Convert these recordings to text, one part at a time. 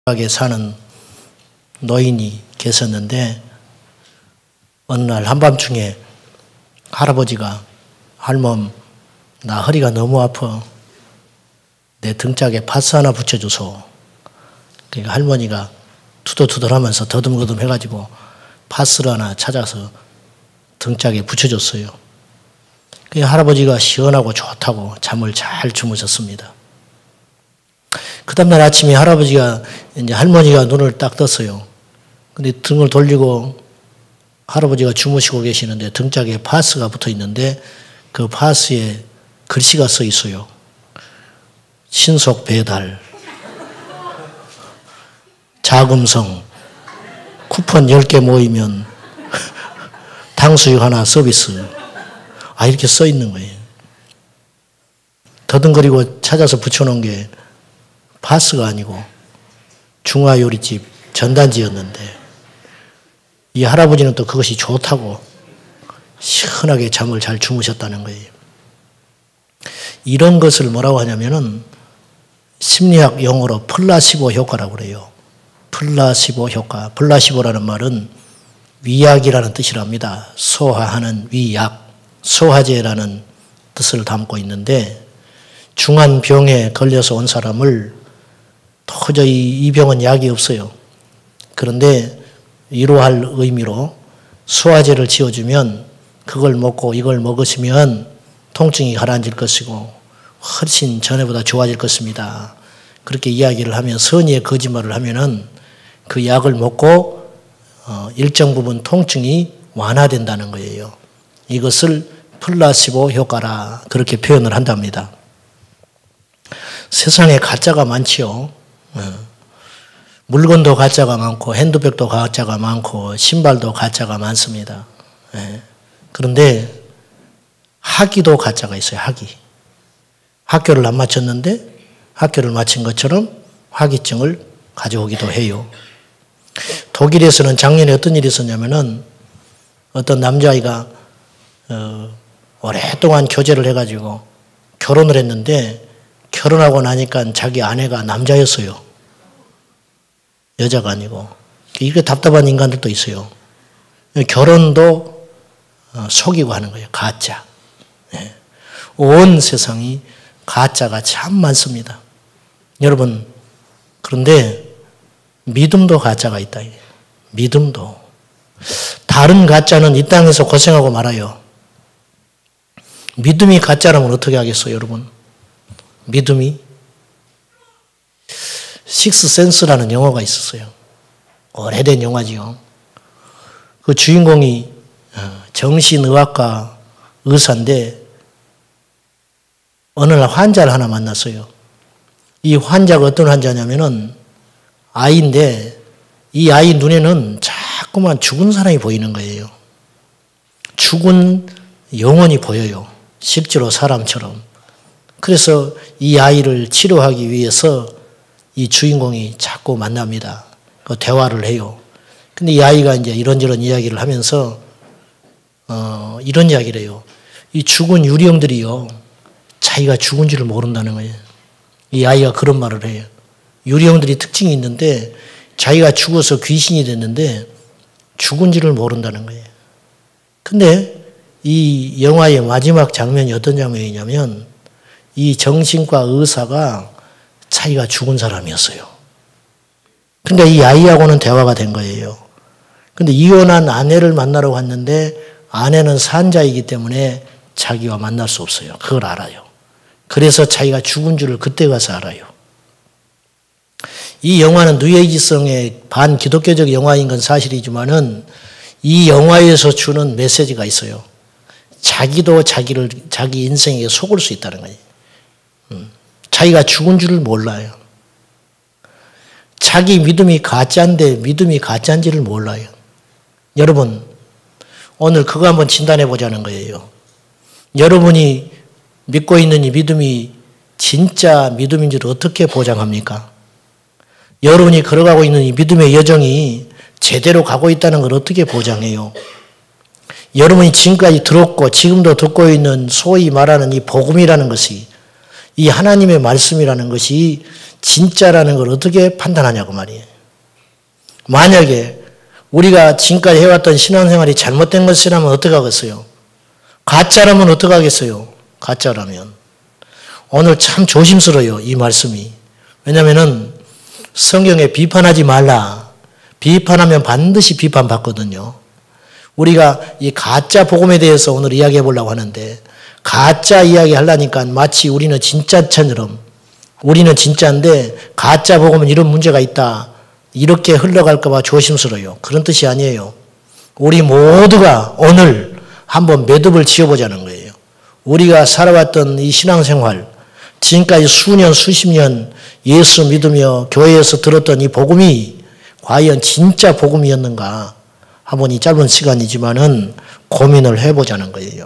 하게 사는 노인이 계셨는데 어느 날 한밤중에 할아버지가 할멈 나 허리가 너무 아파 내 등짝에 파스 하나 붙여줘서 그러니까 할머니가 투덜투덜하면서 더듬더듬 해가지고 파스를 하나 찾아서 등짝에 붙여줬어요. 할아버지가 시원하고 좋다고 잠을 잘 주무셨습니다. 그 다음날 아침에 할아버지가 이제 할머니가 눈을 딱 떴어요. 근데 등을 돌리고 할아버지가 주무시고 계시는데 등짝에 파스가 붙어 있는데 그 파스에 글씨가 써 있어요. 신속 배달, 자금성, 쿠폰 10개 모이면 탕수육 하나 서비스. 이렇게 써 있는 거예요. 더듬거리고 찾아서 붙여놓은 게 파스가 아니고 중화요리집 전단지였는데 이 할아버지는 또 그것이 좋다고 시원하게 잠을 잘 주무셨다는 거예요. 이런 것을 뭐라고 하냐면은 심리학 용어로 플라시보 효과라고 그래요. 플라시보 효과. 플라시보라는 말은 위약이라는 뜻이랍니다. 소화하는 위약, 소화제라는 뜻을 담고 있는데 중한 병에 걸려서 온 사람을 도저히 이 병은 약이 없어요. 그런데 위로할 의미로 소화제를 지어주면 그걸 먹고 이걸 먹으시면 통증이 가라앉을 것이고 훨씬 전에보다 좋아질 것입니다. 그렇게 이야기를 하면 선의의 거짓말을 하면은 그 약을 먹고 일정 부분 통증이 완화된다는 거예요. 이것을 플라시보 효과라 그렇게 표현을 한답니다. 세상에 가짜가 많지요. 물건도 가짜가 많고 핸드백도 가짜가 많고 신발도 가짜가 많습니다. 그런데 학위도 가짜가 있어요. 학위. 학교를 안 마쳤는데 학교를 마친 것처럼 학위증을 가져오기도 해요. 독일에서는 작년에 어떤 일이 있었냐면은 어떤 남자아이가 오랫동안 교제를 해가지고 결혼을 했는데 결혼하고 나니까 자기 아내가 남자였어요. 여자가 아니고. 이렇게 답답한 인간들도 있어요. 결혼도 속이고 하는 거예요. 가짜. 온 세상이 가짜가 참 많습니다. 여러분, 그런데 믿음도 가짜가 있다. 믿음도. 다른 가짜는 이 땅에서 고생하고 말아요. 믿음이 가짜라면 어떻게 하겠어요, 여러분? 믿음이? 식스센스라는 영화가 있었어요. 오래된 영화지요. 그 주인공이 정신의학과 의사인데 어느 날 환자를 하나 만났어요. 이 환자가 어떤 환자냐면은 아이인데 이 아이 눈에는 자꾸만 죽은 사람이 보이는 거예요. 죽은 영혼이 보여요. 실제로 사람처럼. 그래서 이 아이를 치료하기 위해서 이 주인공이 자꾸 만납니다. 그 대화를 해요. 근데 이 아이가 이제 이런저런 이야기를 하면서 이런 이야기를 해요. 이 죽은 유령들이요. 자기가 죽은 줄을 모른다는 거예요. 이 아이가 그런 말을 해요. 유령들이 특징이 있는데 자기가 죽어서 귀신이 됐는데 죽은 줄을 모른다는 거예요. 근데 이 영화의 마지막 장면이 어떤 장면이냐면 이 정신과 의사가 자기가 죽은 사람이었어요. 그러니까 이 아이하고는 대화가 된 거예요. 근데 이혼한 아내를 만나러 갔는데 아내는 산자이기 때문에 자기와 만날 수 없어요. 그걸 알아요. 그래서 자기가 죽은 줄을 그때 가서 알아요. 이 영화는 뉴에이지성의 반기독교적 영화인 건 사실이지만은 이 영화에서 주는 메시지가 있어요. 자기도 자기 인생에 속을 수 있다는 거예요. 자기가 죽은 줄을 몰라요. 자기 믿음이 가짜인데 믿음이 가짜인지를 몰라요. 여러분, 오늘 그거 한번 진단해 보자는 거예요. 여러분이 믿고 있는 이 믿음이 진짜 믿음인지를 어떻게 보장합니까? 여러분이 걸어가고 있는 이 믿음의 여정이 제대로 가고 있다는 걸 어떻게 보장해요? 여러분이 지금까지 들었고 지금도 듣고 있는 소위 말하는 이 복음이라는 것이 이 하나님의 말씀이라는 것이 진짜라는 걸 어떻게 판단하냐고 말이에요. 만약에 우리가 지금까지 해왔던 신앙생활이 잘못된 것이라면 어떻게 하겠어요? 가짜라면 어떻게 하겠어요? 가짜라면. 오늘 참 조심스러워요, 이 말씀이. 왜냐면은 성경에 비판하지 말라. 비판하면 반드시 비판받거든요. 우리가 이 가짜 복음에 대해서 오늘 이야기해 보려고 하는데, 가짜 이야기 하려니까 마치 우리는 진짜처럼, 우리는 진짜인데 가짜 복음은 이런 문제가 있다, 이렇게 흘러갈까 봐 조심스러워요. 그런 뜻이 아니에요. 우리 모두가 오늘 한번 매듭을 지어보자는 거예요. 우리가 살아왔던 이 신앙생활, 지금까지 수년 수십 년 예수 믿으며 교회에서 들었던 이 복음이 과연 진짜 복음이었는가 한번 이 짧은 시간이지만은 고민을 해보자는 거예요.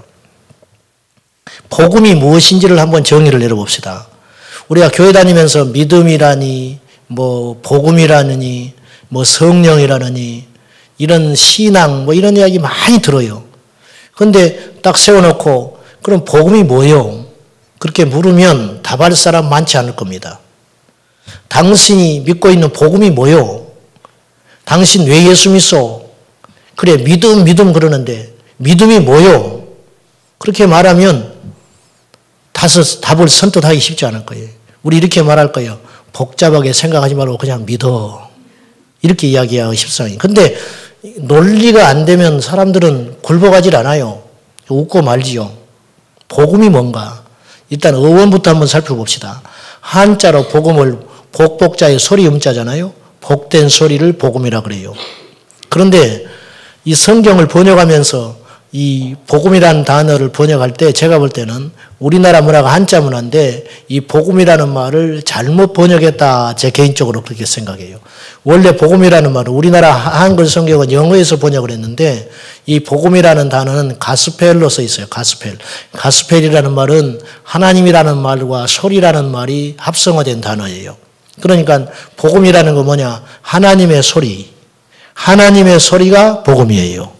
복음이 무엇인지를 한번 정의를 내려봅시다. 우리가 교회 다니면서 믿음이라니, 뭐 복음이라느니, 뭐 성령이라느니, 이런 신앙, 뭐 이런 이야기 많이 들어요. 그런데 딱 세워놓고 그럼 복음이 뭐예요? 그렇게 물으면 답할 사람 많지 않을 겁니다. 당신이 믿고 있는 복음이 뭐예요? 당신 왜 예수 믿소? 그래, 믿음 그러는데 믿음이 뭐예요? 그렇게 말하면 답을 선뜻하기 쉽지 않을 거예요. 우리 이렇게 말할 거예요. 복잡하게 생각하지 말고 그냥 믿어. 이렇게 이야기하기 쉽상해요. 근데 논리가 안 되면 사람들은 굴복하질 않아요. 웃고 말지요. 복음이 뭔가? 일단 어원부터 한번 살펴봅시다. 한자로 복음을 복복자의 소리 음자잖아요. 복된 소리를 복음이라 그래요. 그런데 이 성경을 번역하면서 이 복음이라는 단어를 번역할 때 제가 볼 때는 우리나라 문화가 한자 문화인데 이 복음이라는 말을 잘못 번역했다, 제 개인적으로 그렇게 생각해요. 원래 복음이라는 말은 우리나라 한글 성경은 영어에서 번역을 했는데 이 복음이라는 단어는 가스펠로 써 있어요. 가스펠. 가스펠이라는 말은 하나님이라는 말과 소리라는 말이 합성화된 단어예요. 그러니까 복음이라는 건 뭐냐? 하나님의 소리. 하나님의 소리가 복음이에요.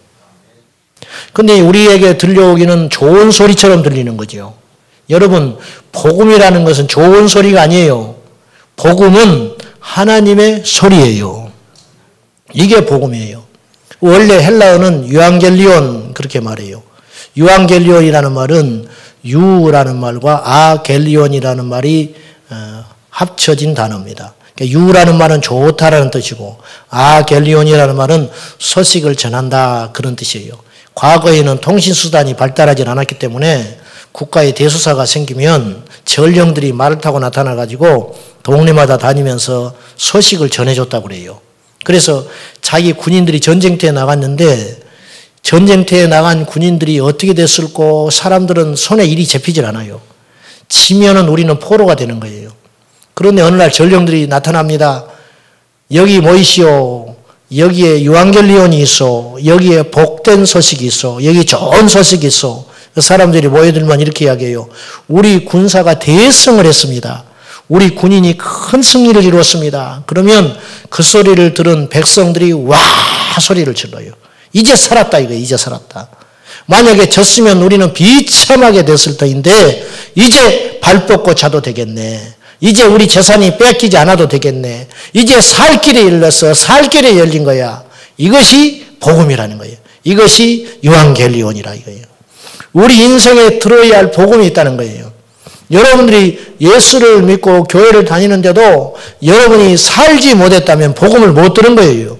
근데 우리에게 들려오기는 좋은 소리처럼 들리는 거죠. 여러분, 복음이라는 것은 좋은 소리가 아니에요. 복음은 하나님의 소리예요. 이게 복음이에요. 원래 헬라어는 유앙겔리온 그렇게 말해요. 유앙겔리온이라는 말은 유라는 말과 아겔리온이라는 말이 합쳐진 단어입니다. 유라는 말은 좋다라는 뜻이고 아겔리온이라는 말은 소식을 전한다, 그런 뜻이에요. 과거에는 통신수단이 발달하지 않았기 때문에 국가에 대수사가 생기면 전령들이 말을 타고 나타나가지고 동네마다 다니면서 소식을 전해줬다고 그래요. 그래서 자기 군인들이 전쟁터에 나갔는데 전쟁터에 나간 군인들이 어떻게 됐을까, 사람들은 손에 일이 잡히질 않아요. 지면은 우리는 포로가 되는 거예요. 그런데 어느 날 전령들이 나타납니다. 여기 모이시오. 여기에 유앙겔리온이 있어. 여기에 복된 소식이 있어. 여기 좋은 소식이 있어. 그 사람들이 모여들면 이렇게 이야기해요. 우리 군사가 대성을 했습니다. 우리 군인이 큰 승리를 이루었습니다. 그러면 그 소리를 들은 백성들이 와 소리를 질러요. 이제 살았다 이거예요. 이제 살았다. 만약에 졌으면 우리는 비참하게 됐을 터인데 이제 발 뻗고 자도 되겠네. 이제 우리 재산이 뺏기지 않아도 되겠네. 이제 살 길이 열렸어. 살 길이 열린 거야. 이것이 복음이라는 거예요. 이것이 유앙겔리온이라 이거예요. 우리 인생에 들어야 할 복음이 있다는 거예요. 여러분들이 예수를 믿고 교회를 다니는데도 여러분이 살지 못했다면 복음을 못 들은 거예요.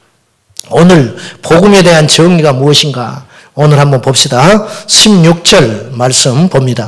오늘 복음에 대한 정의가 무엇인가? 오늘 한번 봅시다. 16절 말씀 봅니다.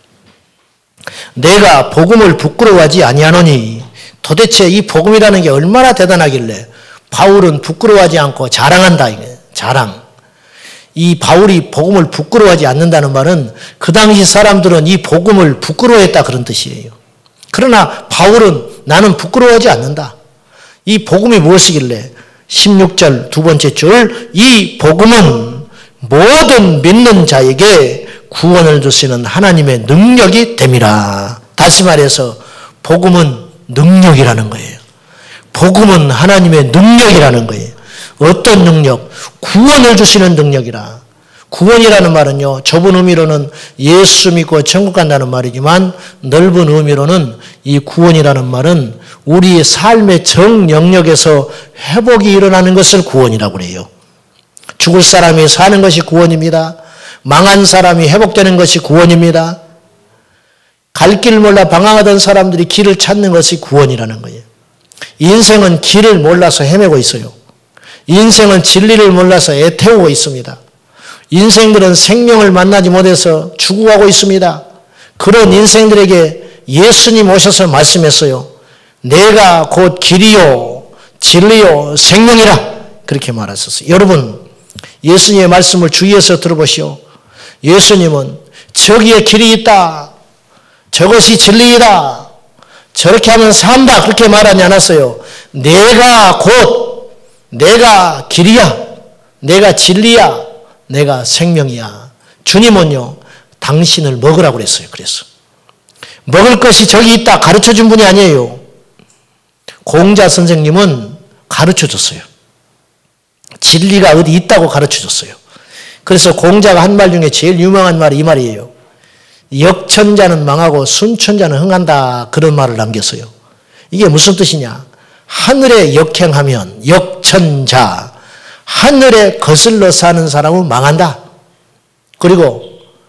내가 복음을 부끄러워하지 아니하노니. 도대체 이 복음이라는 게 얼마나 대단하길래 바울은 부끄러워하지 않고 자랑한다. 자랑. 이 바울이 복음을 부끄러워하지 않는다는 말은 그 당시 사람들은 이 복음을 부끄러워했다 그런 뜻이에요. 그러나 바울은 나는 부끄러워하지 않는다. 이 복음이 무엇이길래 16절 두 번째 줄, 이 복음은 모든 믿는 자에게 구원을 주시는 하나님의 능력이 됨이라. 다시 말해서 복음은 능력이라는 거예요. 복음은 하나님의 능력이라는 거예요. 어떤 능력? 구원을 주시는 능력이라. 구원이라는 말은요, 좁은 의미로는 예수 믿고 천국 간다는 말이지만 넓은 의미로는 이 구원이라는 말은 우리의 삶의 정 영역에서 회복이 일어나는 것을 구원이라고 그래요. 죽을 사람이 사는 것이 구원입니다. 망한 사람이 회복되는 것이 구원입니다. 갈 길 몰라 방황하던 사람들이 길을 찾는 것이 구원이라는 거예요. 인생은 길을 몰라서 헤매고 있어요. 인생은 진리를 몰라서 애태우고 있습니다. 인생들은 생명을 만나지 못해서 죽어가고 있습니다. 그런 인생들에게 예수님 오셔서 말씀했어요. 내가 곧 길이요 진리요 생명이라 그렇게 말하셨어요. 여러분 예수님의 말씀을 주의해서 들어보시오. 예수님은 저기에 길이 있다. 저것이 진리이다. 저렇게 하면 산다. 그렇게 말하지 않았어요. 내가 길이야. 내가 진리야. 내가 생명이야. 주님은요, 당신을 먹으라고 그랬어요. 그래서. 먹을 것이 저기 있다. 가르쳐 준 분이 아니에요. 공자 선생님은 가르쳐 줬어요. 진리가 어디 있다고 가르쳐 줬어요. 그래서 공자가 한 말 중에 제일 유명한 말이 이 말이에요. 역천자는 망하고 순천자는 흥한다. 그런 말을 남겼어요. 이게 무슨 뜻이냐. 하늘에 역행하면 역천자, 하늘에 거슬러 사는 사람은 망한다. 그리고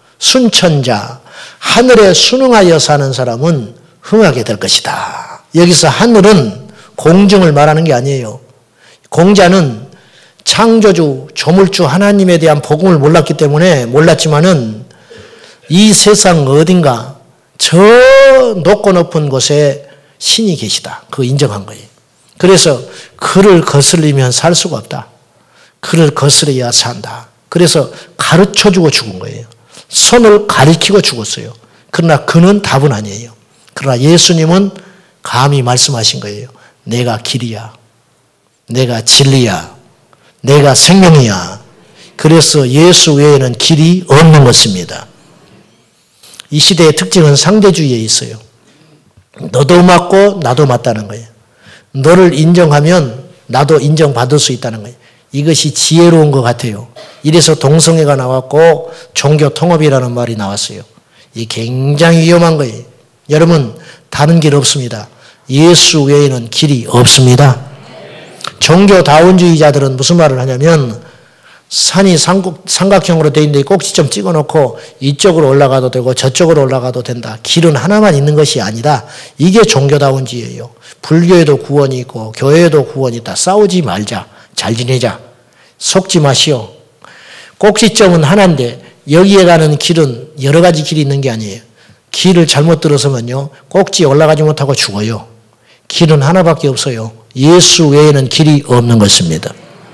순천자, 하늘에 순응하여 사는 사람은 흥하게 될 것이다. 여기서 하늘은 공중을 말하는 게 아니에요. 공자는 창조주, 조물주 하나님에 대한 복음을 몰랐기 때문에 몰랐지만은 이 세상 어딘가 저 높고 높은 곳에 신이 계시다. 그거 인정한 거예요. 그래서 그를 거슬리면 살 수가 없다. 그를 거스려야 산다. 그래서 가르쳐주고 죽은 거예요. 손을 가리키고 죽었어요. 그러나 그는 답은 아니에요. 그러나 예수님은 감히 말씀하신 거예요. 내가 길이야. 내가 진리야. 내가 생명이야. 그래서 예수 외에는 길이 없는 것입니다. 이 시대의 특징은 상대주의에 있어요. 너도 맞고 나도 맞다는 거예요. 너를 인정하면 나도 인정받을 수 있다는 거예요. 이것이 지혜로운 것 같아요. 이래서 동성애가 나왔고 종교 통합이라는 말이 나왔어요. 이게 굉장히 위험한 거예요. 여러분 다른 길 없습니다. 예수 외에는 길이 없습니다. 종교다원주의자들은 무슨 말을 하냐면 산이 삼각형으로 되어 있는데 꼭지점 찍어놓고 이쪽으로 올라가도 되고 저쪽으로 올라가도 된다. 길은 하나만 있는 것이 아니다. 이게 종교다원주의예요. 불교에도 구원이 있고 교회에도 구원이 있다. 싸우지 말자. 잘 지내자. 속지 마시오. 꼭지점은 하나인데 여기에 가는 길은 여러 가지 길이 있는 게 아니에요. 길을 잘못 들어서면요. 꼭지에 올라가지 못하고 죽어요. 길은 하나밖에 없어요. 예수 외에는 길이 없는 것입니다.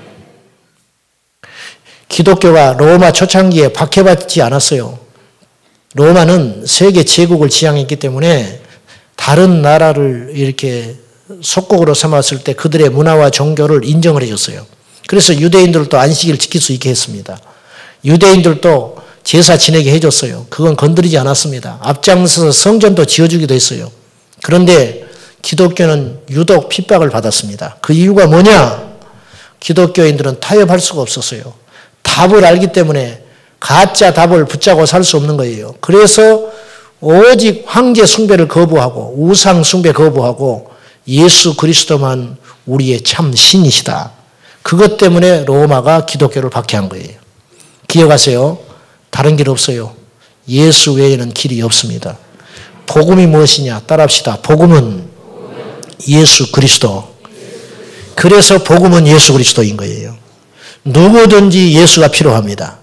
기독교가 로마 초창기에 박해받지 않았어요. 로마는 세계 제국을 지향했기 때문에 다른 나라를 이렇게 속국으로 삼았을 때 그들의 문화와 종교를 인정을 해줬어요. 그래서 유대인들도 안식일을 지킬 수 있게 했습니다. 유대인들도 제사 지내게 해줬어요. 그건 건드리지 않았습니다. 앞장서서 성전도 지어주기도 했어요. 그런데 기독교는 유독 핍박을 받았습니다. 그 이유가 뭐냐? 기독교인들은 타협할 수가 없었어요. 답을 알기 때문에 가짜 답을 붙잡고 살 수 없는 거예요. 그래서 오직 황제 숭배를 거부하고 우상 숭배 거부하고 예수 그리스도만 우리의 참 신이시다. 그것 때문에 로마가 기독교를 박해한 거예요. 기억하세요. 다른 길 없어요. 예수 외에는 길이 없습니다. 복음이 무엇이냐? 따라합시다. 복음은 예수 그리스도. 그래서 복음은 예수 그리스도인 거예요. 누구든지 예수가 필요합니다.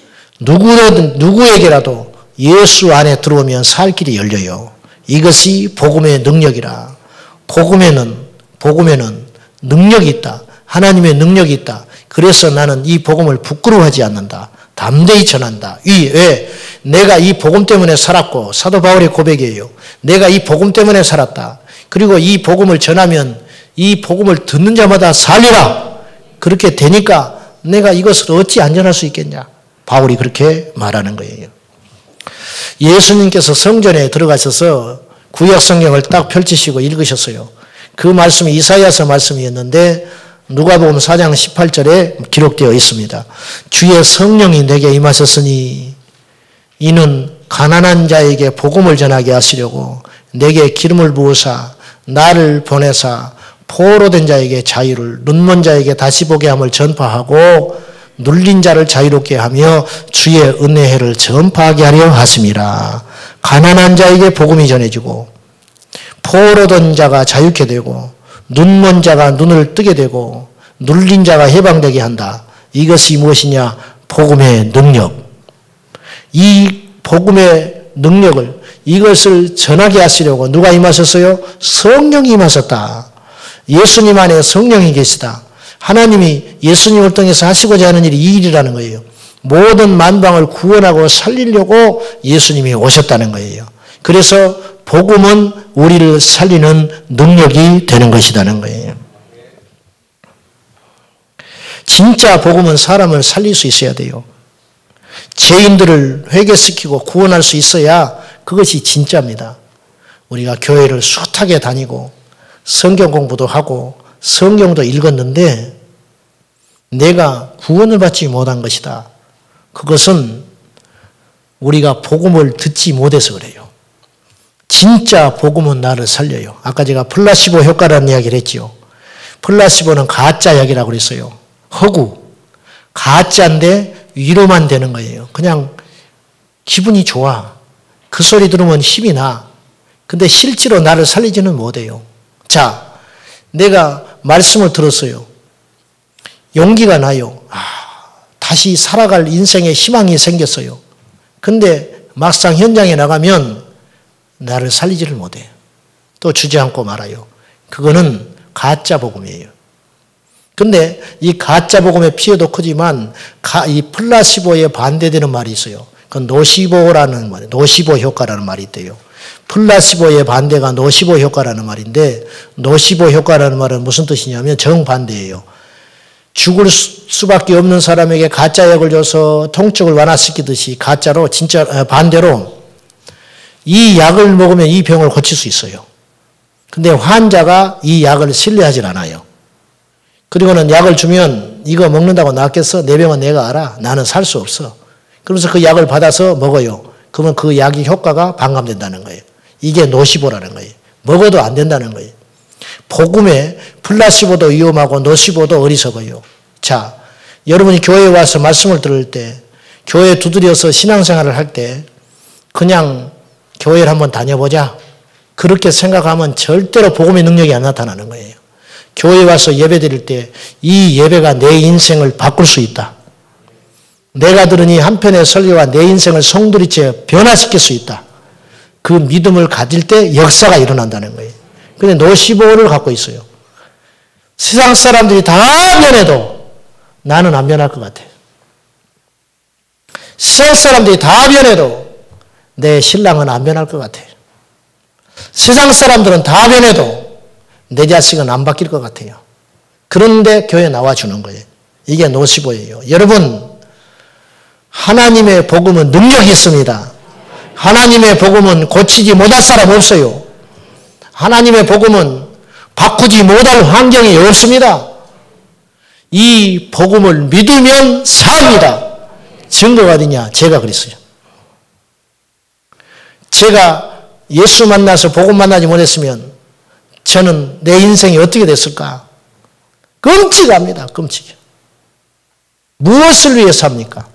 누구에게라도 예수 안에 들어오면 살 길이 열려요. 이것이 복음의 능력이라. 복음에는 능력이 있다. 하나님의 능력이 있다. 그래서 나는 이 복음을 부끄러워하지 않는다. 담대히 전한다. 왜? 내가 이 복음 때문에 살았고, 사도 바울의 고백이에요. 내가 이 복음 때문에 살았다. 그리고 이 복음을 전하면 이 복음을 듣는 자마다 살리라. 그렇게 되니까 내가 이것을 어찌 안전할 수 있겠냐. 바울이 그렇게 말하는 거예요. 예수님께서 성전에 들어가셔서 구약 성경을 딱 펼치시고 읽으셨어요. 그 말씀이 이사야서 말씀이었는데 누가복음 4장 18절에 기록되어 있습니다. 주의 성령이 내게 임하셨으니 이는 가난한 자에게 복음을 전하게 하시려고 내게 기름을 부으사 나를 보내사 포로된 자에게 자유를, 눈먼 자에게 다시 보게 함을 전파하고 눌린 자를 자유롭게 하며 주의 은혜를 전파하게 하려 하심이라. 가난한 자에게 복음이 전해지고 포로된 자가 자유케 되고 눈먼 자가 눈을 뜨게 되고 눌린 자가 해방되게 한다. 이것이 무엇이냐? 복음의 능력. 이 복음의 능력을, 이것을 전하게 하시려고 누가 임하셨어요? 성령이 임하셨다. 예수님 안에 성령이 계시다. 하나님이 예수님을 통해서 하시고자 하는 일이 이 일이라는 거예요. 모든 만방을 구원하고 살리려고 예수님이 오셨다는 거예요. 그래서 복음은 우리를 살리는 능력이 되는 것이라는 거예요. 진짜 복음은 사람을 살릴 수 있어야 돼요. 죄인들을 회개시키고 구원할 수 있어야 그것이 진짜입니다. 우리가 교회를 숱하게 다니고 성경 공부도 하고 성경도 읽었는데 내가 구원을 받지 못한 것이다. 그것은 우리가 복음을 듣지 못해서 그래요. 진짜 복음은 나를 살려요. 아까 제가 플라시보 효과라는 이야기를 했지요. 플라시보는 가짜 약이라고 그랬어요. 허구. 가짜인데 위로만 되는 거예요. 그냥 기분이 좋아. 그 소리 들으면 힘이 나. 근데 실제로 나를 살리지는 못해요. 자, 내가 말씀을 들었어요. 용기가 나요. 다시 살아갈 인생의 희망이 생겼어요. 근데 막상 현장에 나가면 나를 살리지를 못해요. 또 주저앉고 말아요. 그거는 가짜 복음이에요. 근데 이 가짜 복음의 피해도 크지만 이 플라시보에 반대되는 말이 있어요. 그건 노시보라는 말이에요. 노시보 효과라는 말이 있대요. 플라시보의 반대가 노시보 효과라는 말인데 노시보 효과라는 말은 무슨 뜻이냐면 정반대예요. 죽을 수밖에 없는 사람에게 가짜 약을 줘서 통증을 완화시키듯이 가짜로 진짜 반대로 이 약을 먹으면 이 병을 고칠 수 있어요. 근데 환자가 이 약을 신뢰하지 않아요. 그리고는 약을 주면 이거 먹는다고 낫겠어? 내 병은 내가 알아. 나는 살 수 없어. 그러면서 그 약을 받아서 먹어요. 그러면 그 약의 효과가 반감된다는 거예요. 이게 노시보라는 거예요. 먹어도 안 된다는 거예요. 복음에 플라시보도 위험하고 노시보도 어리석어요. 자, 여러분이 교회에 와서 말씀을 들을 때, 교회에 두드려서 신앙생활을 할 때 그냥 교회를 한번 다녀보자. 그렇게 생각하면 절대로 복음의 능력이 안 나타나는 거예요. 교회에 와서 예배 드릴 때 이 예배가 내 인생을 바꿀 수 있다. 내가 들은 이 한편의 설교가 내 인생을 송두리째 변화시킬 수 있다. 그 믿음을 가질 때 역사가 일어난다는 거예요. 근데 노시보를 갖고 있어요. 세상 사람들이 다 변해도 나는 안 변할 것 같아요. 세상 사람들이 다 변해도 내 신랑은 안 변할 것 같아요. 세상 사람들은 다 변해도 내 자식은 안 바뀔 것 같아요. 그런데 교회에 나와주는 거예요. 이게 노시보예요. 여러분, 하나님의 복음은 능력이 있습니다. 하나님의 복음은 고치지 못할 사람 없어요. 하나님의 복음은 바꾸지 못할 환경이 없습니다. 이 복음을 믿으면 삽니다. 증거가 어디냐? 제가 그랬어요. 제가 예수 만나서 복음 만나지 못했으면 저는 내 인생이 어떻게 됐을까? 끔찍합니다. 끔찍해요. 무엇을 위해 삽니까?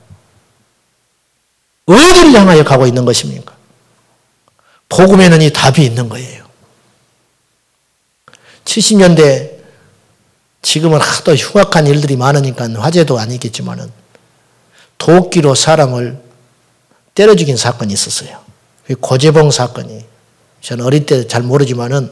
어디를 향하여 가고 있는 것입니까? 복음에는 이 답이 있는 거예요. 70년대 지금은 하도 흉악한 일들이 많으니까 화제도 아니겠지만은 도끼로 사람을 때려 죽인 사건이 있었어요. 고재봉 사건이. 저는 어릴 때 잘 모르지만은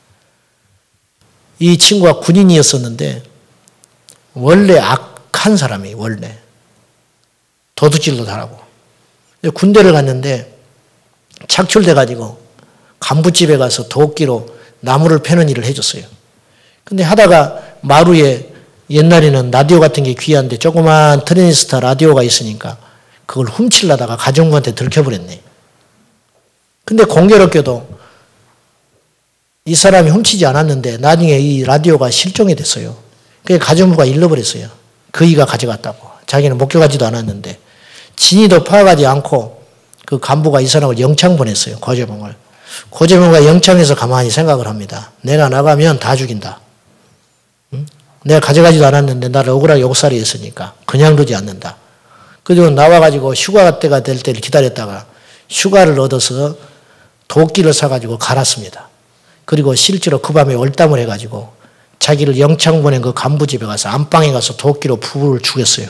이 친구가 군인이었었는데 원래 악한 사람이에요. 원래. 도둑질도 잘하고. 군대를 갔는데 착출돼가지고 간부집에 가서 도끼로 나무를 패는 일을 해줬어요. 근데 하다가 마루에 옛날에는 라디오 같은 게 귀한데 조그만 트랜지스터 라디오가 있으니까 그걸 훔치려다가 가정부한테 들켜버렸네. 근데 공교롭게도 이 사람이 훔치지 않았는데 나중에 이 라디오가 실종이 됐어요. 그게 가정부가 잃어버렸어요. 그이가 가져갔다고. 자기는 목격하지도 않았는데. 진위도 파악하지 않고 그 간부가 이 사람을 영창 보냈어요. 고재봉을. 고재봉가 영창에서 가만히 생각을 합니다. 내가 나가면 다 죽인다. 내가 가져가지도 않았는데 나를 억울하게 욕살이 했으니까 그냥 두지 않는다. 그리고 나와가지고 휴가 때가 될 때를 기다렸다가 휴가를 얻어서 도끼를 사가지고 갈았습니다. 그리고 실제로 그 밤에 월담을 해가지고 자기를 영창 보낸 그 간부 집에 가서 안방에 가서 도끼로 부부를 죽였어요.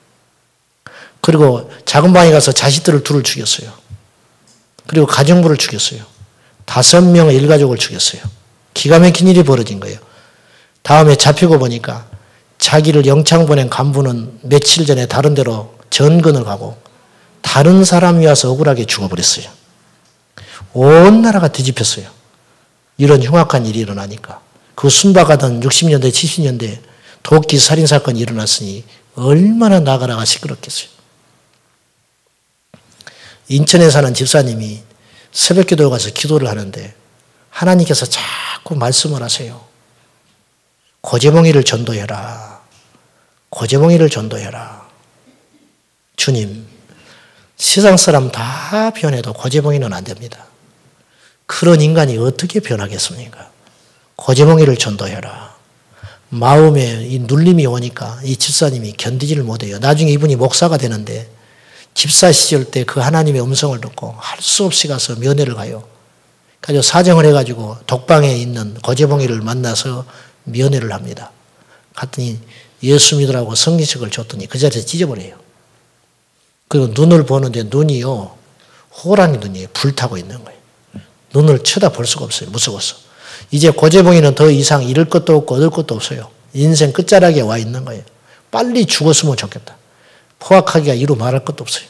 그리고 작은 방에 가서 자식들을 둘을 죽였어요. 그리고 가정부를 죽였어요. 5명의 일가족을 죽였어요. 기가 막힌 일이 벌어진 거예요. 다음에 잡히고 보니까 자기를 영창 보낸 간부는 며칠 전에 다른 데로 전근을 가고 다른 사람이 와서 억울하게 죽어버렸어요. 온 나라가 뒤집혔어요. 이런 흉악한 일이 일어나니까. 그 순박하던 60년대, 70년대 도끼 살인사건이 일어났으니 얼마나 나가라가 시끄럽겠어요. 인천에 사는 집사님이 새벽기도에 가서 기도를 하는데 하나님께서 자꾸 말씀을 하세요. 고재봉이를 전도해라. 고재봉이를 전도해라. 주님, 세상 사람 다 변해도 고재봉이는 안 됩니다. 그런 인간이 어떻게 변하겠습니까? 고재봉이를 전도해라. 마음에 이 눌림이 오니까 이 집사님이 견디지를 못해요. 나중에 이분이 목사가 되는데 집사 시절 때 그 하나님의 음성을 듣고 할 수 없이 가서 면회를 가요. 그래서 사정을 해가지고 독방에 있는 고재봉이를 만나서 면회를 합니다. 갔더니 예수 믿으라고 성경책을 줬더니 그 자리에서 찢어버려요. 그리고 눈을 보는데 눈이요, 호랑이 눈이에요. 불타고 있는 거예요. 눈을 쳐다볼 수가 없어요. 무서워서. 이제 고재봉이는 더 이상 잃을 것도 없고 얻을 것도 없어요. 인생 끝자락에 와 있는 거예요. 빨리 죽었으면 좋겠다. 포악하기가 이루 말할 것도 없어요.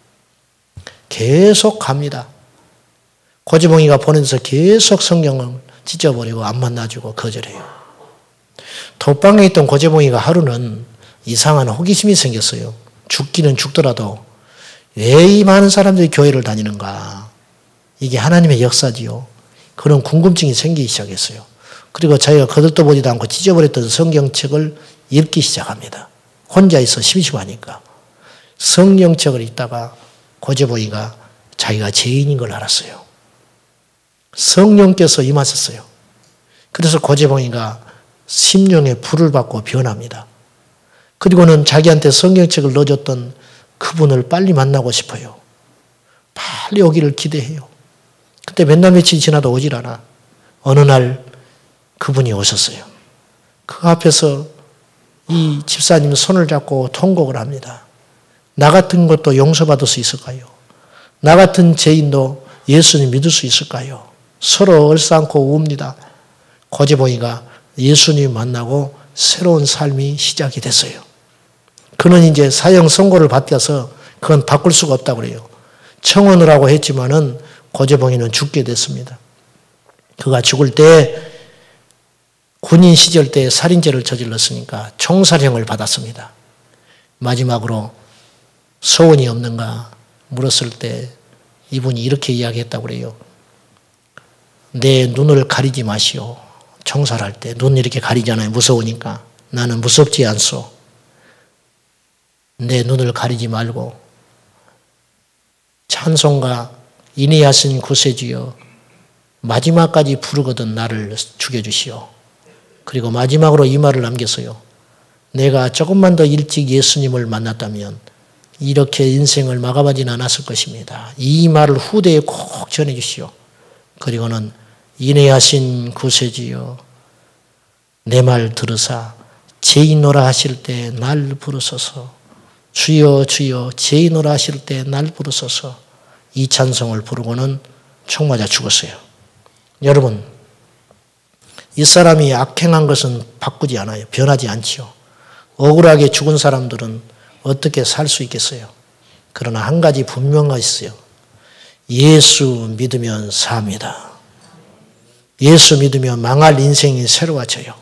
계속 갑니다. 고재봉이가 보는 데서 계속 성경을 찢어버리고 안 만나주고 거절해요. 독방에 있던 고재봉이가 하루는 이상한 호기심이 생겼어요. 죽기는 죽더라도 왜 이 많은 사람들이 교회를 다니는가. 이게 하나님의 역사지요. 그런 궁금증이 생기기 시작했어요. 그리고 자기가 거들떠 보지도 않고 찢어버렸던 성경책을 읽기 시작합니다. 혼자 있어 심심하니까. 성경책을 읽다가 고재봉이가 자기가 죄인인 걸 알았어요. 성령께서 임하셨어요. 그래서 고재봉이가 심령에 불을 받고 변합니다. 그리고는 자기한테 성경책을 넣어줬던 그분을 빨리 만나고 싶어요. 빨리 오기를 기대해요. 그때 몇 날 며칠 지나도 오질 않아. 어느 날 그분이 오셨어요. 그 앞에서 이 집사님 손을 잡고 통곡을 합니다. 나 같은 것도 용서받을 수 있을까요? 나 같은 죄인도 예수님 믿을 수 있을까요? 서로 얼싸안고 웁니다. 고재봉이가 예수님 만나고 새로운 삶이 시작이 됐어요. 그는 이제 사형 선고를 받아서 그건 바꿀 수가 없다고 그래요. 청혼을 하고 했지만은 고재봉이는 죽게 됐습니다. 그가 죽을 때 군인 시절 때 살인죄를 저질렀으니까 총살형을 받았습니다. 마지막으로 소원이 없는가 물었을 때 이분이 이렇게 이야기했다고 그래요. 내 눈을 가리지 마시오. 총살할 때 눈 이렇게 가리잖아요. 무서우니까. 나는 무섭지 않소. 내 눈을 가리지 말고 찬송가 인내하신 구세주여 마지막까지 부르거든 나를 죽여주시오. 그리고 마지막으로 이 말을 남겼어요. 내가 조금만 더 일찍 예수님을 만났다면 이렇게 인생을 마감하지는 않았을 것입니다. 이 말을 후대에 꼭 전해주시오. 그리고는 인내하신 구세주여 내 말 들으사 죄인노라 하실 때 날 부르소서. 주여 주여 죄인노라 하실 때 날 부르소서. 이 찬송을 부르고는 총 맞아 죽었어요. 여러분, 이 사람이 악행한 것은 바꾸지 않아요. 변하지 않지요. 억울하게 죽은 사람들은 어떻게 살 수 있겠어요? 그러나 한 가지 분명한 것이 있어요. 예수 믿으면 삽니다. 예수 믿으면 망할 인생이 새로워져요.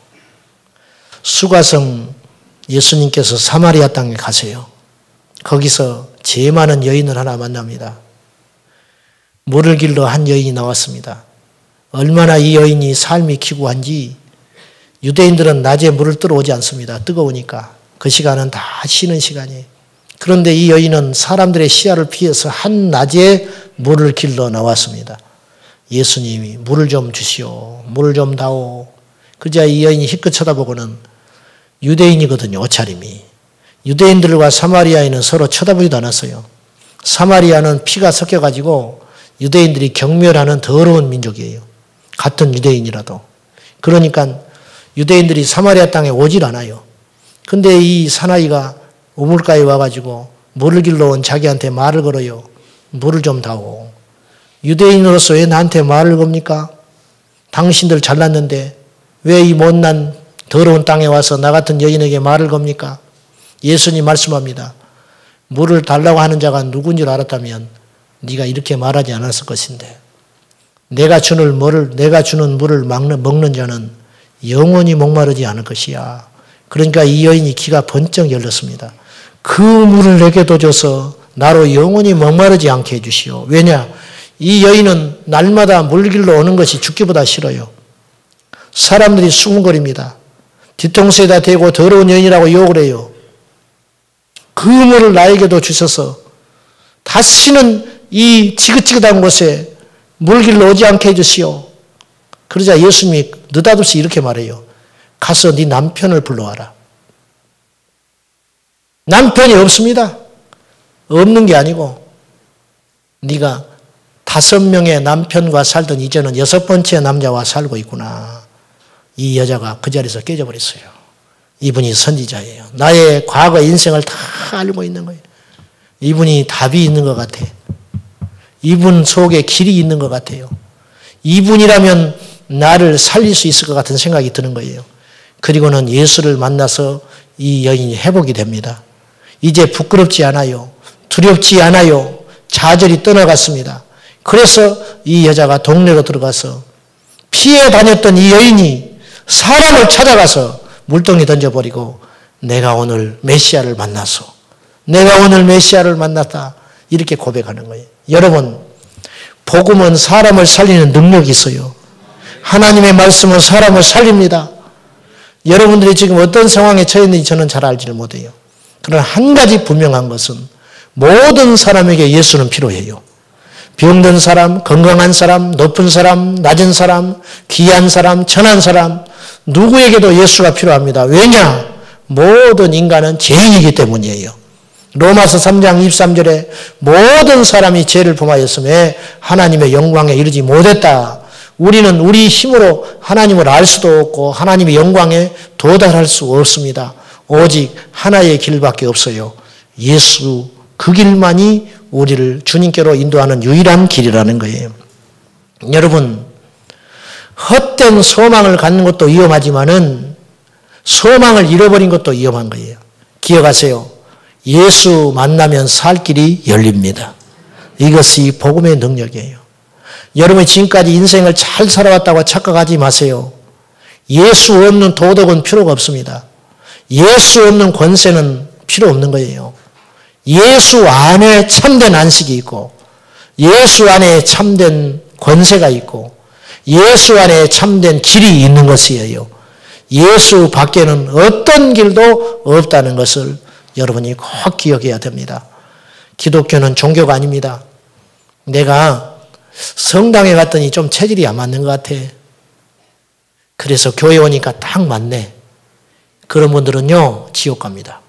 수가성 예수님께서 사마리아 땅에 가세요. 거기서 죄 많은 여인을 하나 만납니다. 물을 길러 한 여인이 나왔습니다. 얼마나 이 여인이 삶이 기구한지 유대인들은 낮에 물을 들어오지 않습니다. 뜨거우니까. 그 시간은 다 쉬는 시간이에요. 그런데 이 여인은 사람들의 시야를 피해서 한낮에 물을 길러 나왔습니다. 예수님이 물을 좀 주시오. 물을 좀 다오. 그러자 이 여인이 희끗 쳐다보고는 유대인이거든요. 옷차림이. 유대인들과 사마리아인은 서로 쳐다보지도 않았어요. 사마리아는 피가 섞여가지고 유대인들이 경멸하는 더러운 민족이에요. 같은 유대인이라도. 그러니까 유대인들이 사마리아 땅에 오질 않아요. 근데 이 사나이가 우물가에 와가지고 물을 길러 온 자기한테 말을 걸어요. 물을 좀 다오. 유대인으로서 왜 나한테 말을 겁니까? 당신들 잘났는데 왜 이 못난 더러운 땅에 와서 나 같은 여인에게 말을 겁니까? 예수님 말씀합니다. 물을 달라고 하는 자가 누군 줄 알았다면 네가 이렇게 말하지 않았을 것인데 내가 주는 물을 먹는 자는 영원히 목마르지 않을 것이야. 그러니까 이 여인이 귀가 번쩍 열렸습니다. 그 물을 내게도 줘서 나로 영원히 목마르지 않게 해주시오. 왜냐? 이 여인은 날마다 물 길러 오는 것이 죽기보다 싫어요. 사람들이 수군거립니다. 뒤통수에다 대고 더러운 여인이라고 욕을 해요. 그 물을 나에게도 주셔서 다시는 이 지긋지긋한 곳에 물 길러 오지 않게 해주시오. 그러자 예수님이 느닷없이 이렇게 말해요. 가서 네 남편을 불러와라. 남편이 없습니다. 없는 게 아니고 네가 5명의 남편과 살던 이제는 6번째 남자와 살고 있구나. 이 여자가 그 자리에서 깨져버렸어요. 이분이 선지자예요. 나의 과거 인생을 다 알고 있는 거예요. 이분이 답이 있는 것 같아. 이분 속에 길이 있는 것 같아요. 이분이라면 나를 살릴 수 있을 것 같은 생각이 드는 거예요. 그리고는 예수를 만나서 이 여인이 회복이 됩니다. 이제 부끄럽지 않아요. 두렵지 않아요. 좌절이 떠나갔습니다. 그래서 이 여자가 동네로 들어가서 피해 다녔던 이 여인이 사람을 찾아가서 물동이 던져버리고 내가 오늘 메시아를 만났어. 내가 오늘 메시아를 만났다. 이렇게 고백하는 거예요. 여러분, 복음은 사람을 살리는 능력이 있어요. 하나님의 말씀은 사람을 살립니다. 여러분들이 지금 어떤 상황에 처했는지 저는 잘 알지를 못해요. 그러나 한 가지 분명한 것은 모든 사람에게 예수는 필요해요. 병든 사람, 건강한 사람, 높은 사람, 낮은 사람, 귀한 사람, 천한 사람, 누구에게도 예수가 필요합니다. 왜냐? 모든 인간은 죄인이기 때문이에요. 로마서 3장 23절에 모든 사람이 죄를 범하였음에 하나님의 영광에 이르지 못했다. 우리는 우리 힘으로 하나님을 알 수도 없고 하나님의 영광에 도달할 수 없습니다. 오직 하나의 길밖에 없어요. 예수, 그 길만이 우리를 주님께로 인도하는 유일한 길이라는 거예요. 여러분, 헛된 소망을 갖는 것도 위험하지만은 소망을 잃어버린 것도 위험한 거예요. 기억하세요. 예수 만나면 살 길이 열립니다. 이것이 복음의 능력이에요. 여러분이 지금까지 인생을 잘 살아왔다고 착각하지 마세요. 예수 없는 도덕은 필요가 없습니다. 예수 없는 권세는 필요 없는 거예요. 예수 안에 참된 안식이 있고 예수 안에 참된 권세가 있고 예수 안에 참된 길이 있는 것이에요. 예수 밖에는 어떤 길도 없다는 것을 여러분이 꼭 기억해야 됩니다. 기독교는 종교가 아닙니다. 내가 성당에 갔더니 좀 체질이 안 맞는 것 같아. 그래서 교회 오니까 딱 맞네. 그런 분들은요, 지옥 갑니다.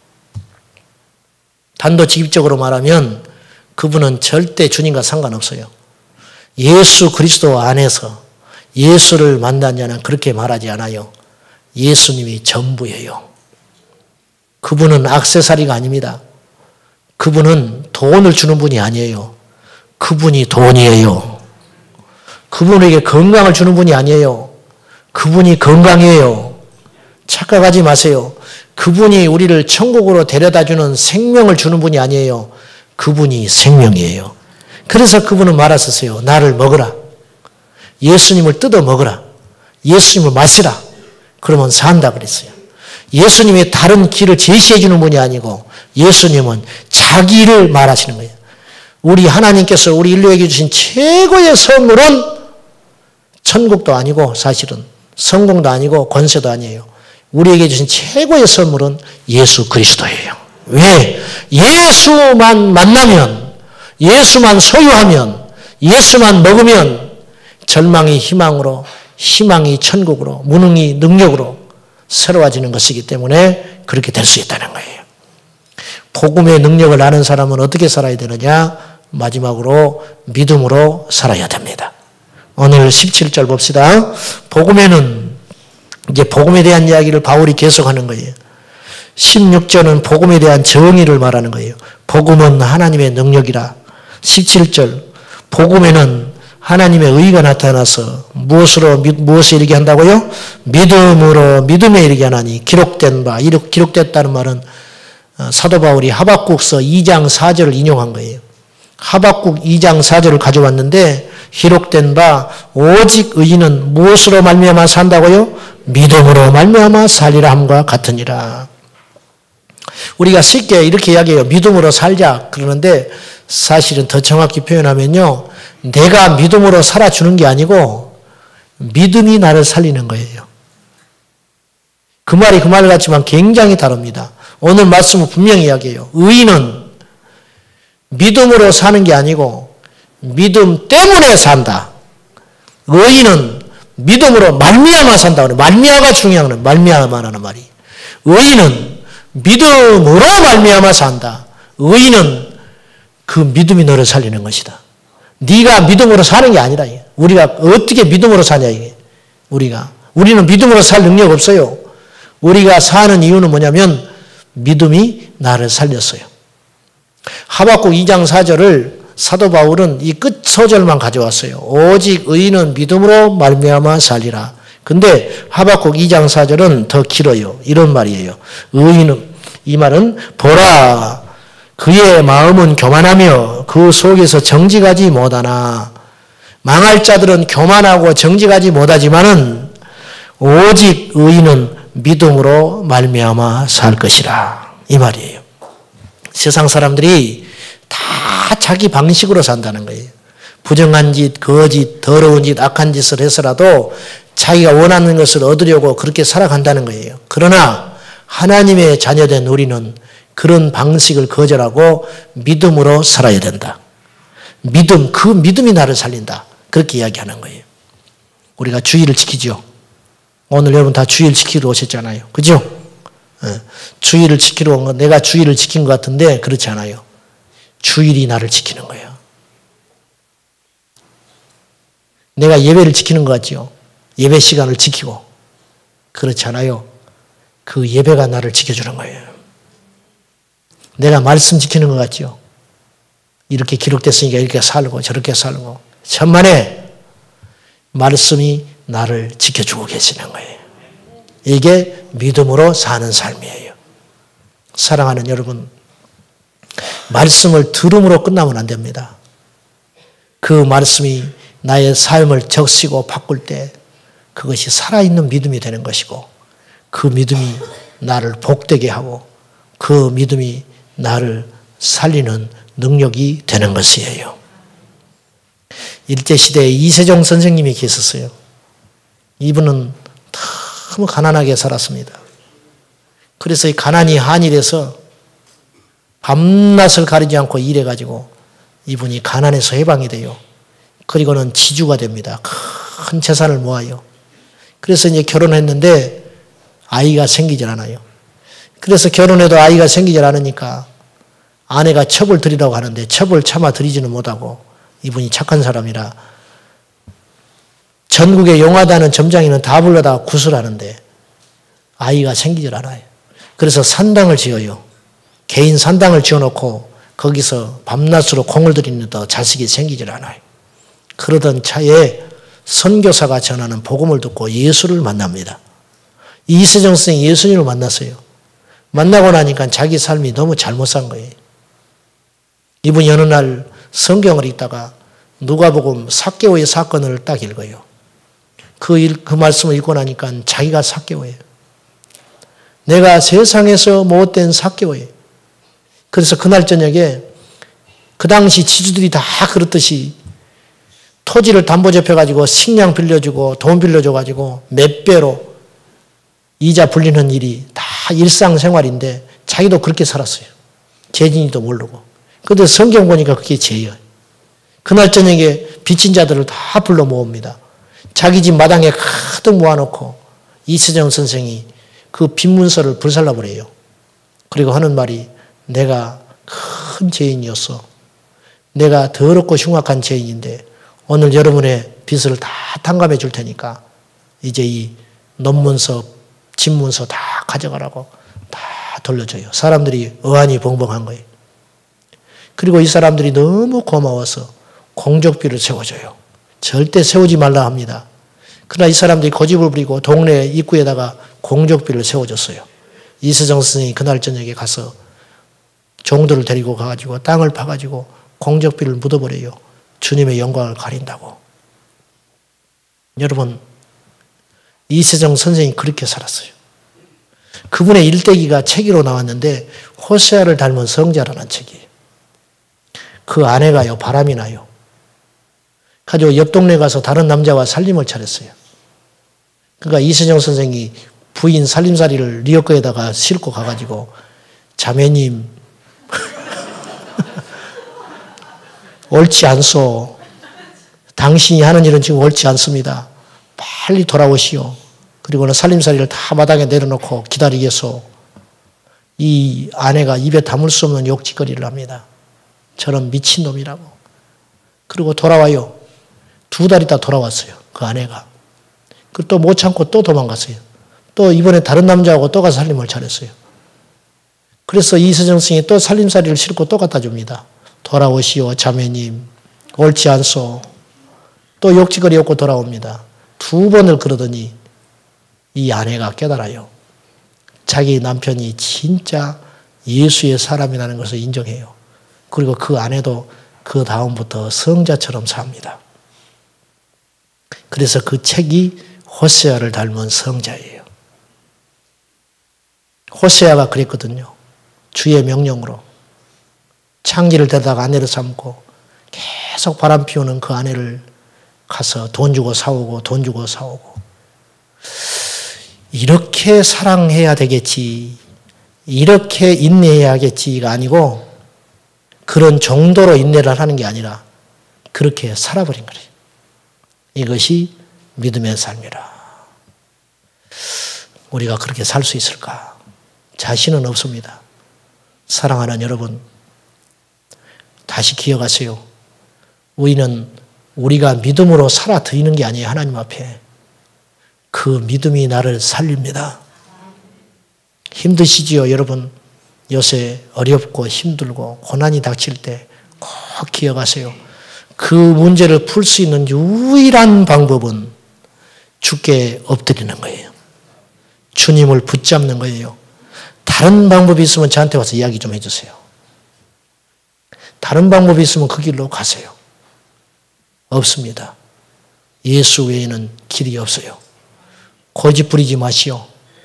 단도직입적으로 말하면 그분은 절대 주님과 상관없어요. 예수 그리스도 안에서 예수를 만난 자는 그렇게 말하지 않아요. 예수님이 전부예요. 그분은 액세서리가 아닙니다. 그분은 돈을 주는 분이 아니에요. 그분이 돈이에요. 그분에게 건강을 주는 분이 아니에요. 그분이 건강이에요. 착각하지 마세요. 그분이 우리를 천국으로 데려다주는 생명을 주는 분이 아니에요. 그분이 생명이에요. 그래서 그분은 말하셨어요. 나를 먹으라. 예수님을 뜯어 먹으라. 예수님을 마시라. 그러면 산다 그랬어요. 예수님이 다른 길을 제시해 주는 분이 아니고 예수님은 자기를 말하시는 거예요. 우리 하나님께서 우리 인류에게 주신 최고의 선물은 천국도 아니고 사실은 성공도 아니고 권세도 아니에요. 우리에게 주신 최고의 선물은 예수 그리스도예요. 왜? 예수만 만나면, 예수만 소유하면, 예수만 먹으면 절망이 희망으로, 희망이 천국으로, 무능이 능력으로 새로워지는 것이기 때문에 그렇게 될 수 있다는 거예요. 복음의 능력을 아는 사람은 어떻게 살아야 되느냐? 마지막으로 믿음으로 살아야 됩니다. 오늘 17절 봅시다. 복음에는 이제 복음에 대한 이야기를 바울이 계속하는 거예요. 16절은 복음에 대한 정의를 말하는 거예요. 복음은 하나님의 능력이라. 17절 복음에는 하나님의 의가 나타나서 무엇을 이르게 한다고요? 믿음으로 믿음에 이르게 하나니 기록된 바. 기록됐다는 말은 사도 바울이 하박국서 2장 4절을 인용한 거예요. 하박국 2장 4절을 가져왔는데 기록된 바 오직 의인은 무엇으로 말미암아 산다고요? 믿음으로 말미암아 살리라 함과 같으니라. 우리가 쉽게 이렇게 이야기해요. 믿음으로 살자 그러는데 사실은 더 정확히 표현하면요. 내가 믿음으로 살아주는 게 아니고 믿음이 나를 살리는 거예요. 그 말이 그 말 같지만 굉장히 다릅니다. 오늘 말씀은 분명히 이야기해요. 의인은 믿음으로 사는 게 아니고 믿음 때문에 산다. 의인은 믿음으로 말미암아 산다. 말미암아가 중요한 거예요. 말미암아라는 말이. 의인은 믿음으로 말미암아 산다. 의인은 그 믿음이 너를 살리는 것이다. 네가 믿음으로 사는 게 아니라 우리가 어떻게 믿음으로 사냐 이게. 우리는 믿음으로 살 능력 없어요. 우리가 사는 이유는 뭐냐면 믿음이 나를 살렸어요. 하박국 2장 4절을 사도 바울은 이 끝 소절만 가져왔어요. 오직 의인은 믿음으로 말미암아 살리라. 근데 하박국 2장 4절은 더 길어요. 이런 말이에요. 의인은, 이 말은 보라 그의 마음은 교만하며 그 속에서 정직하지 못하나. 망할 자들은 교만하고 정직하지 못하지만은 오직 의인은 믿음으로 말미암아 살 것이라. 이 말이에요. 세상 사람들이 다 자기 방식으로 산다는 거예요. 부정한 짓, 거짓, 더러운 짓, 악한 짓을 해서라도 자기가 원하는 것을 얻으려고 그렇게 살아간다는 거예요. 그러나 하나님의 자녀된 우리는 그런 방식을 거절하고 믿음으로 살아야 된다. 믿음, 그 믿음이 나를 살린다. 그렇게 이야기하는 거예요. 우리가 주의를 지키죠. 오늘 여러분 다 주의를 지키러 오셨잖아요. 그죠? 주의를 지키러 온 건 내가 주의를 지킨 것 같은데 그렇지 않아요. 주일이 나를 지키는 거예요. 내가 예배를 지키는 것 같죠? 예배 시간을 지키고. 그렇지 않아요. 그 예배가 나를 지켜주는 거예요. 내가 말씀 지키는 것 같죠? 이렇게 기록됐으니까 이렇게 살고 저렇게 살고. 천만에 말씀이 나를 지켜주고 계시는 거예요. 이게 믿음으로 사는 삶이에요. 사랑하는 여러분, 말씀을 들음으로 끝나면 안 됩니다. 그 말씀이 나의 삶을 적시고 바꿀 때 그것이 살아있는 믿음이 되는 것이고 그 믿음이 나를 복되게 하고 그 믿음이 나를 살리는 능력이 되는 것이에요. 일제시대에 이세종 선생님이 계셨어요. 이분은 너무 가난하게 살았습니다. 그래서 이 가난이 한일에서 밤낮을 가리지 않고 일해가지고 이분이 가난에서 해방이 돼요. 그리고는 지주가 됩니다. 큰 재산을 모아요. 그래서 이제 결혼했는데 아이가 생기질 않아요. 그래서 결혼해도 아이가 생기질 않으니까 아내가 첩을 드리라고 하는데 첩을 차마 드리지는 못하고 이분이 착한 사람이라 전국의 용화다는 점장이는 다 불러다 구슬하는데 아이가 생기질 않아요. 그래서 산당을 지어요. 개인 산당을 지어놓고 거기서 밤낮으로 공을 들이는데 자식이 생기질 않아요. 그러던 차에 선교사가 전하는 복음을 듣고 예수를 만납니다. 이세정 선생이 예수님을 만났어요. 만나고 나니까 자기 삶이 너무 잘못 산 거예요. 이분이 어느 날 성경을 읽다가 누가복음 삭개오의 사건을 딱 읽어요. 그 말씀을 읽고 나니까 자기가 삭개오예요. 내가 세상에서 못된 삭개오예요. 그래서 그날 저녁에 그 당시 지주들이 다 그렇듯이 토지를 담보 잡혀가지고 식량 빌려주고 돈 빌려줘가지고 몇 배로 이자 불리는 일이 다 일상생활인데 자기도 그렇게 살았어요. 죄진이도 모르고. 그런데 성경 보니까 그게 죄예요. 그날 저녁에 빚진 자들을 다 불러 모읍니다. 자기 집 마당에 가득 모아놓고 이세정 선생이 그 빚문서를 불살라버려요. 그리고 하는 말이 내가 큰 죄인이었어. 내가 더럽고 흉악한 죄인인데 오늘 여러분의 빚을 다 탕감해 줄 테니까 이제 이 논문서, 집문서 다 가져가라고 다 돌려줘요. 사람들이 어안이 벙벙한 거예요. 그리고 이 사람들이 너무 고마워서 공적비를 세워줘요. 절대 세우지 말라 합니다. 그러나 이 사람들이 고집을 부리고 동네 입구에다가 공적비를 세워줬어요. 이세정 선생이 그날 저녁에 가서 종들을 데리고 가가지고 땅을 파가지고 공적비를 묻어버려요. 주님의 영광을 가린다고. 여러분, 이세정 선생이 그렇게 살았어요. 그분의 일대기가 책으로 나왔는데 호세아를 닮은 성자라는 책이에요. 그 아내가요, 바람이 나요. 가지고 옆 동네 가서 다른 남자와 살림을 차렸어요. 그러니까 이세정 선생이 부인 살림살이를 리어커에다가 싣고 가가지고 자매님 옳지 않소. 당신이 하는 일은 지금 옳지 않습니다. 빨리 돌아오시오. 그리고는 살림살이를 다 마당에 내려놓고 기다리겠소. 이 아내가 입에 담을 수 없는 욕짓거리를 합니다. 저런 미친놈이라고. 그리고 돌아와요. 2달 있다 돌아왔어요. 그 아내가. 그 또 못 참고 또 도망갔어요. 또 이번에 다른 남자하고 또 가서 살림을 차렸어요. 그래서 이세정 스님이 또 살림살이를 싣고 또 갖다 줍니다. 돌아오시오 자매님. 옳지 않소. 또 욕짓거리 없고 돌아옵니다. 2번을 그러더니 이 아내가 깨달아요. 자기 남편이 진짜 예수의 사람이라는 것을 인정해요. 그리고 그 아내도 그 다음부터 성자처럼 삽니다. 그래서 그 책이 호세아를 닮은 성자예요. 호세아가 그랬거든요. 주의 명령으로 창기를 대다가 아내를 삼고 계속 바람 피우는 그 아내를 가서 돈 주고 사오고 돈 주고 사오고. 이렇게 사랑해야 되겠지, 이렇게 인내해야겠지가 아니고 그런 정도로 인내를 하는 게 아니라 그렇게 살아버린 거예요. 이것이 믿음의 삶이라. 우리가 그렇게 살 수 있을까? 자신은 없습니다. 사랑하는 여러분, 다시 기억하세요. 우리는 우리가 믿음으로 살아드리는 게 아니에요. 하나님 앞에. 그 믿음이 나를 살립니다. 힘드시지요, 여러분? 요새 어렵고 힘들고 고난이 닥칠 때 꼭 기억하세요. 그 문제를 풀 수 있는 유일한 방법은 주께 엎드리는 거예요. 주님을 붙잡는 거예요. 다른 방법이 있으면 저한테 와서 이야기 좀 해주세요. 다른 방법이 있으면 그 길로 가세요. 없습니다. 예수 외에는 길이 없어요. 고집 부리지 마시오.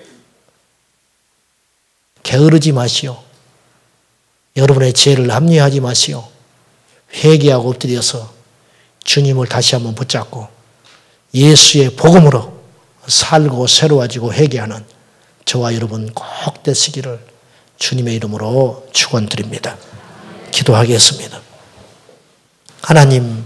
게으르지 마시오. 여러분의 죄를 합리화하지 마시오. 회개하고 엎드려서 주님을 다시 한번 붙잡고 예수의 복음으로 살고 새로워지고 회개하는 저와 여러분 꼭 되시기를 주님의 이름으로 축원드립니다. 기도하겠습니다. 하나님,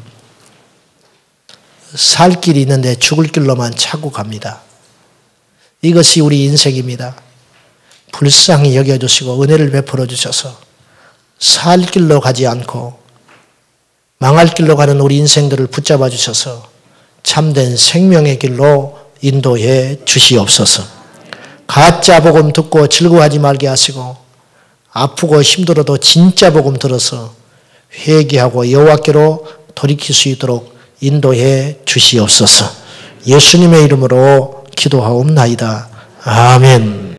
살 길이 있는데 죽을 길로만 차고 갑니다. 이것이 우리 인생입니다. 불쌍히 여겨주시고 은혜를 베풀어 주셔서 살 길로 가지 않고 망할 길로 가는 우리 인생들을 붙잡아 주셔서 참된 생명의 길로 인도해 주시옵소서. 가짜 복음 듣고 즐거워하지 말게 하시고 아프고 힘들어도 진짜 복음 들어서 회개하고 여호와께로 돌이킬 수 있도록 인도해 주시옵소서. 예수님의 이름으로 기도하옵나이다. 아멘.